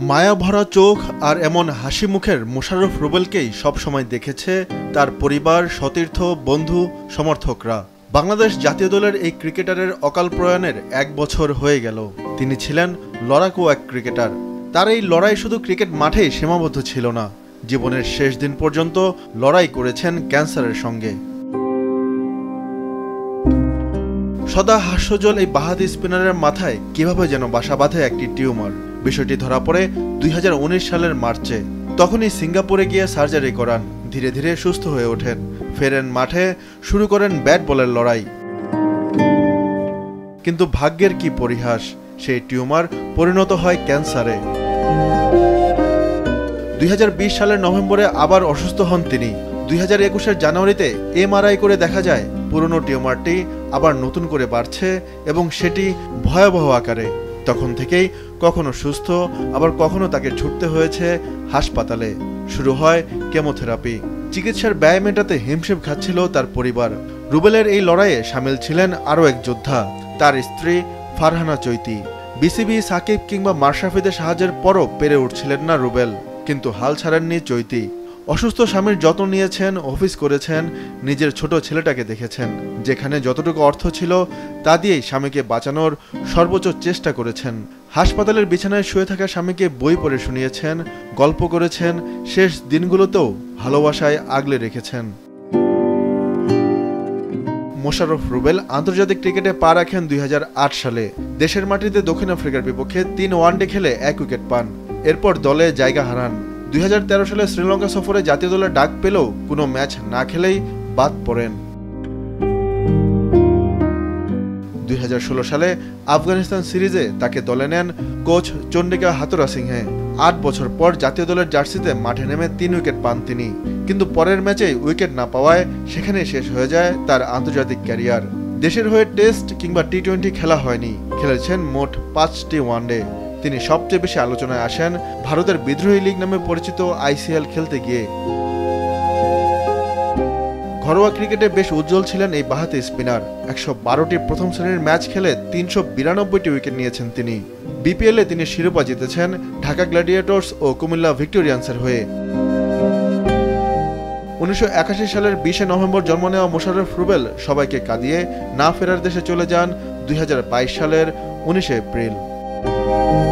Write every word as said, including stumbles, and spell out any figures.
মায়া ভরা চোখ আর এমন হাসি মুখের মোশাররফ রুবেলকেই সবসময় দেখেছে তার পরিবার, সতীর্থ, বন্ধু, সমর্থকরা। বাংলাদেশ জাতীয় দলের এই ক্রিকেটারের অকাল প্রয়াণের এক বছর হয়ে গেল। তিনি ছিলেন লড়াকু এক ক্রিকেটার। তার এই লড়াই শুধু ক্রিকেট মাঠেই সীমাবদ্ধ ছিল না, জীবনের শেষ দিন পর্যন্ত লড়াই করেছেন ক্যান্সারের সঙ্গে। সদা হাস্যজ্জ্বল এই বাঁহাতি স্পিনারের মাথায় কিভাবে যেন বাসা বাঁধে একটি টিউমার। বিষয়টি ধরা পড়ে দুই হাজার উনিশ সালের মার্চে। তখনই সিঙ্গাপুরে গিয়ে সার্জারি করান, ধীরে ধীরে সুস্থ হয়ে ওঠেন, ফেরেন মাঠে, শুরু করেন ব্যাট বলের লড়াই। কিন্তু ভাগ্যের কি পরিহাস, সেই টিউমার পরিণত হয় ক্যান্সারে। দুই হাজার বিশ সালের নভেম্বরে আবার অসুস্থ হন তিনি। দুই হাজার একুশের জানুয়ারিতে এমআরআই করে দেখা যায় পুরনো টিউমারটি আবার নতুন করে বাড়ছে এবং সেটি ভয়াবহ আকারে। তখন থেকেই কখনো সুস্থ, আবার কখনো তাকে ছুটতে হয়েছে হাসপাতালে। শুরু হয় কেমোথেরাপি। চিকিৎসার ব্যয় মেটাতে হিমশিম খাচ্ছিল তার পরিবার। রুবেলের এই লড়াইয়ে সামিল ছিলেন আরও এক যোদ্ধা, তার স্ত্রী ফারহানা চৈতি। বিসিবি, সাকিব কিংবা মাশরাফিদের সাহায্যের পরও পেরে উঠছিলেন না রুবেল, কিন্তু হাল ছাড়েননি চৈতি। অসুস্থ স্বামীর যত্ন নিয়েছেন, অফিস করেছেন, নিজের ছোট ছেলেটাকে দেখেছেন। যেখানে যতটুকু অর্থ ছিল তা দিয়েই স্বামীকে বাঁচানোর সর্বোচ্চ চেষ্টা করেছেন। হাসপাতালের বিছানায় শুয়ে থাকা স্বামীকে বই পড়ে শুনিয়েছেন, গল্প করেছেন, শেষ দিনগুলোতেও ভালোবাসায় আগলে রেখেছেন। মোশাররফ রুবেল আন্তর্জাতিক ক্রিকেটে পা রাখেন দুই হাজার আট সালে। দেশের মাটিতে দক্ষিণ আফ্রিকার বিপক্ষে তিন ওয়ানডে খেলে এক উইকেট পান। এরপর দলে জায়গা হারান। দুই হাজার তেরো সালে শ্রীলঙ্কা সফরে জাতীয় দলের ডাক পেলেও কোনো ম্যাচ না খেলেই বাদ পড়েন। দুই হাজার ষোলো সালে আফগানিস্তান সিরিজে তাকে দলে নেন কোচ চন্ডিকা হাথুরা সিংহে। আট বছর পর জাতীয় দলের জার্সিতে মাঠে নেমে তিন উইকেট পান তিনি। কিন্তু পরের ম্যাচেই উইকেট না পাওয়ায় সেখানেই শেষ হয়ে যায় তার আন্তর্জাতিক ক্যারিয়ার। দেশের হয়ে টেস্ট কিংবা টি টোয়েন্টি খেলা হয়নি, খেলেছেন মোট পাঁচটি ওয়ানডে। তিনি সবচেয়ে বেশি আলোচনায় আসেন ভারতের বিদ্রোহী লিগ নামে পরিচিত আইসিএল খেলতে গিয়ে। ঘরোয়া ক্রিকেটে বেশ উজ্জ্বল ছিলেন এই বাঁহাতি স্পিনার। একশো বারোটি প্রথম শ্রেণীর ম্যাচ খেলে তিনশো বিরানব্বইটি উইকেট নিয়েছেন তিনি। বিপিএলে তিনি শিরোপা জিতেছেন ঢাকা গ্ল্যাডিয়েটর্স ও কুমিল্লা ভিক্টোরিয়ান্সের হয়ে। উনিশশো একাশি সালের বিশে নভেম্বর জন্ম নেওয়া মোশাররফ রুবেল সবাইকে কাঁদিয়ে না ফেরার দেশে চলে যান দুই হাজার বাইশ সালের উনিশে এপ্রিল।